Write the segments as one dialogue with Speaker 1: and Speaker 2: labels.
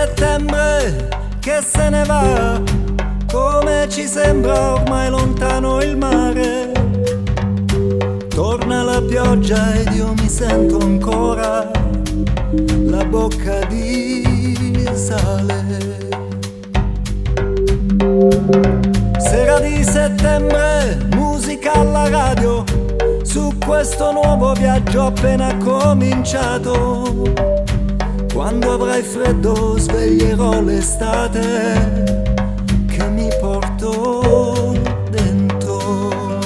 Speaker 1: settembre che se ne va, come ci sembra ormai lontano il mare. Torna la pioggia ed io mi sento ancora la bocca di sale. Sera di settembre, musica alla radio, su questo nuovo viaggio appena cominciato. Quando avrai freddo sveglierò l'estate che mi porto dentro.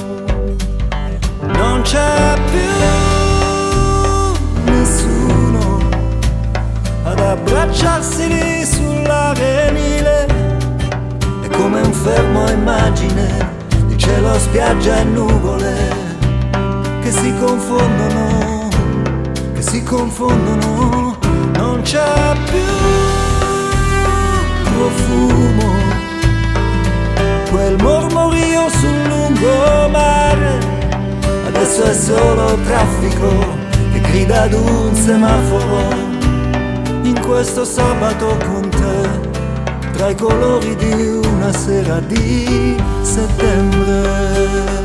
Speaker 1: Non c'è più nessuno ad abbracciarsi lì sull'arenile. È come un fermo immagine di cielo, spiaggia e nuvole che si confondono, che si confondono. Non c'è più profumo, quel mormorio sul lungomare. Adesso è solo traffico che grida ad un semaforo. In questo sabato con te, tra i colori di una sera di settembre.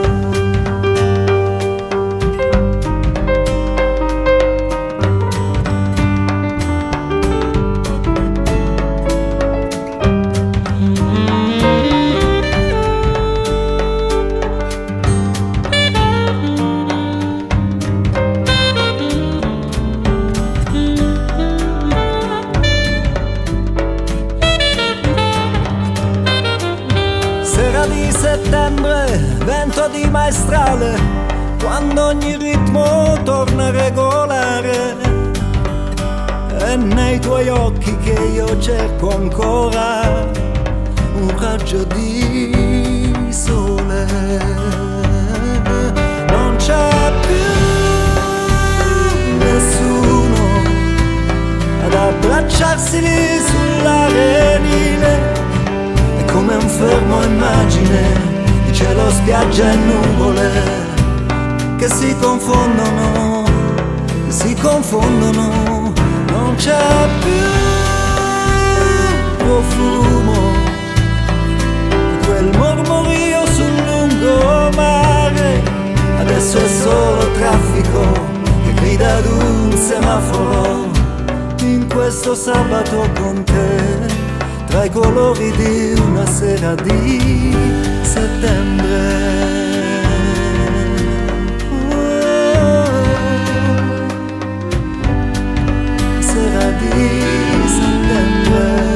Speaker 1: Sera di settembre, vento di maestrale, quando ogni ritmo torna regolare. È nei tuoi occhi che io cerco ancora un raggio di sole. Non c'è più nessuno ad abbracciarsi lì sull'arenile. Come un fermo immagine di cielo, spiaggia e nuvole che si confondono, che si confondono. Non c'è più profumo, quel mormorio sul lungomare. Adesso è solo traffico che grida ad un semaforo. In questo sabato con te, tra i colori di una sera di settembre. Sera di settembre.